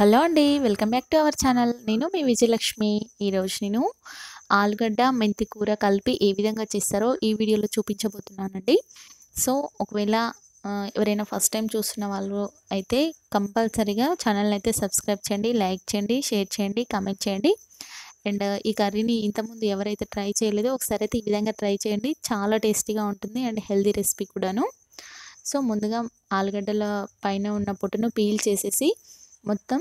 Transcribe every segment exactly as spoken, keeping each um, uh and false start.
Hello అండి. Welcome back to our channel. నేను మీ విజయలక్ష్మి. ఈరోజు నేను ఆలుగడ్డ, మెంతి కూర కలిపి ఏ విధంగా చేస్తారో ఈ వీడియోలో చూపించబోతున్నానండి. సో, ఒకవేళ ఆహ్, ఎవరైనా ఫస్ట్ టైం చూస్తున్న వాళ్ళు అయితే కంపల్సరీగా ఛానల్‌ని అయితే సబ్స్క్రైబ్ చేయండి, లైక్ చేయండి, షేర్ చేయండి, కామెంట్ చేయండి. అండ్ ఈ కర్రీని ఇంతకుముందు ఎవరైతే ట్రై చేయలేదో ఒకసారి అయితే ఈ విధంగా ట్రై చేయండి. చాలా టేస్టీగా ఉంటుంది అండ్ హెల్తీ రెసిపీ కూడాను. సో, ముందుగా ఆలుగడ్డల పైన ఉన్న పొట్టును పీల్ చేసేసి మొత్తం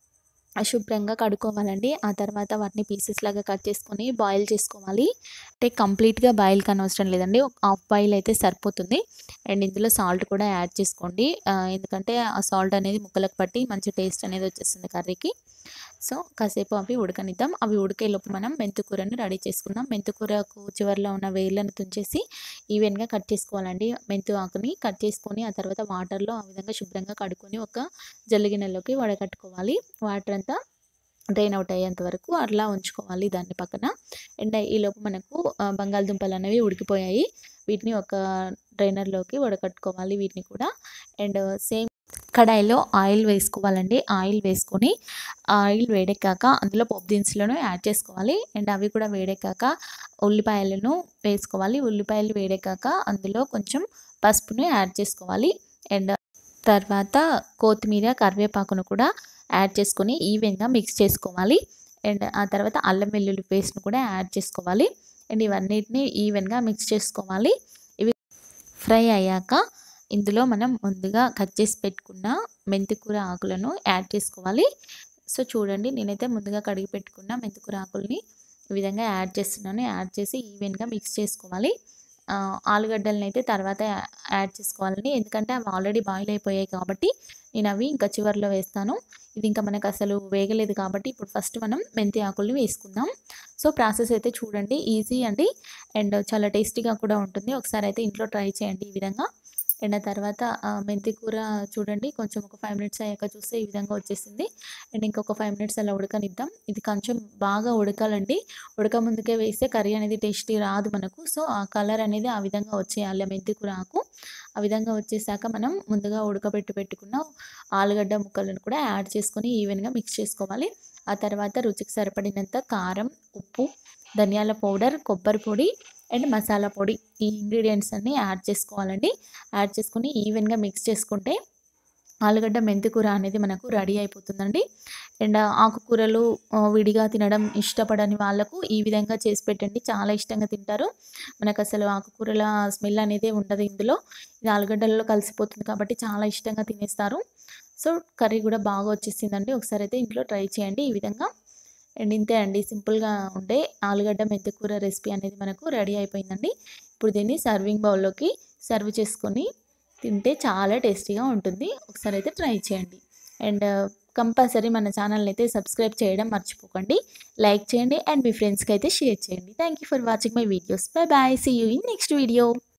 శుభ్రంగా కడుక్కోవాలండి. ఆ తర్వాత వాటిని పీసెస్ లాగా కట్ చేసుకొని బాయిల్ చేసుకోవాలి. అంటే కంప్లీట్‌గా బాయిల్ కానవసరం లేదండి. ఒక హాఫ్ బాయిల్ అయితే సరిపోతుంది. అండ్ ఇందులో సాల్ట్ కూడా యాడ్ చేసుకోండి. ఆహ్, ఎందుకంటే ఆ సాల్ట్ అనేది ముక్కలకు పట్టి మంచి టేస్ట్ అనేది వచ్చేస్తుంది కర్రీకి. సో, కాసేపు అవి ఉడకనిద్దాం. అవి ఉడికేలోపు మనం మెంతి కూరని రెడీ చేసుకుందాం. మెంతి కూరకు చివర్లో ఉన్న వేర్లను తుంచేసి ఈవెన్‌గా కట్ చేసుకోవాలండి. మెంతి ఆకుని కట్ చేసుకొని ఆ తర్వాత వాటర్‌లో ఆ విధంగా శుభ్రంగా కడుక్కొని ఒక జల్లిగిన్నెలోకి వడకట్టుకోవాలి. వాటర్ అంతా డ్రైన్ అవుట్ అయ్యేంత వరకు అట్లా ఉంచుకోవాలి దాన్ని పక్కన. అండ్ ఈలోపు మనకు ఆహ్, బంగాళదుంపలు అనేవి ఉడికిపోయాయి. వీటిని ఒక డ్రైనర్‌లోకి వడకట్టుకోవాలి వీటిని కూడా. అండ్ సేమ్ కడాయిలో ఆయిల్ వేసుకోవాలండి. ఆయిల్ వేసుకొని ఆయిల్ వేడెక్కాక అందులో పోపు దినుసులను యాడ్ చేసుకోవాలి. అండ్ అవి కూడా వేడెక్కాక ఉల్లిపాయలను వేసుకోవాలి. ఉల్లిపాయలు వేడెక్కాక అందులో కొంచెం పసుపును యాడ్ చేసుకోవాలి. అండ్ తర్వాత కొత్తిమీర, కరివేపాకును కూడా యాడ్ చేసుకొని ఈవెన్‌గా మిక్స్ చేసుకోవాలి. అండ్ ఆ తర్వాత అల్లం వెల్లుల్లి పేస్ట్‌ని కూడా యాడ్ చేసుకోవాలి. అండ్ ఇవన్నిటిని ఈవెన్‌గా మిక్స్ చేసుకోవాలి. ఇవి ఫ్రై అయ్యాక ఇందులో మనం ముందుగా కట్ చేసి పెట్టుకున్న మెంతికూర ఆకులను యాడ్ చేసుకోవాలి. సో, చూడండి నేనైతే ముందుగా కడిగి పెట్టుకున్న మెంతికూర ఆకుల్ని ఈ విధంగా యాడ్ చేస్తున్నాను. యాడ్ చేసి ఈవెన్‌గా మిక్స్ చేసుకోవాలి. ఆహ్, ఆలుగడ్డలనైతే తర్వాత యా యాడ్ చేసుకోవాలండి. ఎందుకంటే అవి ఆల్రెడీ బాయిల్ అయిపోయాయి కాబట్టి నేను అవి ఇంకా చివర్లో వేస్తాను. ఇది ఇంకా మనకు అసలు వేగలేదు కాబట్టి ఇప్పుడు ఫస్ట్ మనం మెంతి ఆకుల్ని వేసుకుందాం. సో, ప్రాసెస్ అయితే చూడండి ఈజీ అండి. అండ్ చాలా టేస్టీగా కూడా ఉంటుంది. ఒకసారి అయితే ఇంట్లో ట్రై చేయండి ఈ విధంగా. అండ్ ఆ తర్వాత ఆహ్, మెంతి కూర చూడండి కొంచెం ఒక ఐదు మినిట్స్ అయ్యాక చూస్తే ఈ విధంగా వచ్చేసింది. అండ్ ఇంకొక ఐదు మినిట్స్ అలా ఉడకనిద్దాం. ఇది కొంచెం బాగా ఉడకాలండి. ఉడక ముందుకే వేస్తే కర్రీ అనేది టేస్టీ రాదు మనకు. సో, ఆ కలర్ అనేది ఆ విధంగా వచ్చేయాలి మెంతి కూర ఆకు. ఆ విధంగా వచ్చేసాక మనం ముందుగా ఉడకబెట్టి పెట్టుకున్న ఆలుగడ్డ ముక్కలను కూడా యాడ్ చేసుకొని ఈవెన్‌గా మిక్స్ చేసుకోవాలి. ఆ తర్వాత రుచికి సరిపడినంత కారం, ఉప్పు, ధనియాల పౌడర్, కొబ్బరి పొడి అండ్ మసాలా పొడి ఈ ఇంగ్రీడియెంట్స్ అన్నీ యాడ్ చేసుకోవాలండి. యాడ్ చేసుకొని ఈవెన్‌గా మిక్స్ చేసుకుంటే ఆలుగడ్డ మెంతి కూర అనేది మనకు రెడీ అయిపోతుందండి. అండ్ ఆకుకూరలు ఆహ్, విడిగా తినడం ఇష్టపడని వాళ్ళకు ఈ విధంగా చేసి పెట్టండి. చాలా ఇష్టంగా తింటారు. మనకసలు ఆకుకూరల స్మెల్ అనేదే ఉండదు ఇందులో. ఇది ఆలుగడ్డలలో కలిసిపోతుంది కాబట్టి చాలా ఇష్టంగా తినేస్తారు. సో, కర్రీ కూడా బాగా వచ్చేసిందండి. ఒకసారైతే ఇంట్లో ట్రై చేయండి ఈ విధంగా. అండ్ ఇంతే అండి సింపుల్‌గా ఉండే ఆలుగడ్డ మెంతి కూర రెసిపీ అనేది మనకు రెడీ అయిపోయిందండి. ఇప్పుడు దీన్ని సర్వింగ్ బౌల్‌లోకి సర్వ్ చేసుకొని తింటే చాలా టేస్టీగా ఉంటుంది. ఒకసారైతే ట్రై చేయండి. అండ్ కంపల్సరీ మన ఛానల్‌ని అయితే సబ్స్క్రైబ్ చేయడం మర్చిపోకండి. లైక్ చేయండి అండ్ మీ ఫ్రెండ్స్‌కి అయితే షేర్ చేయండి. Thank you for watching my videos. Bye bye. See you in next video.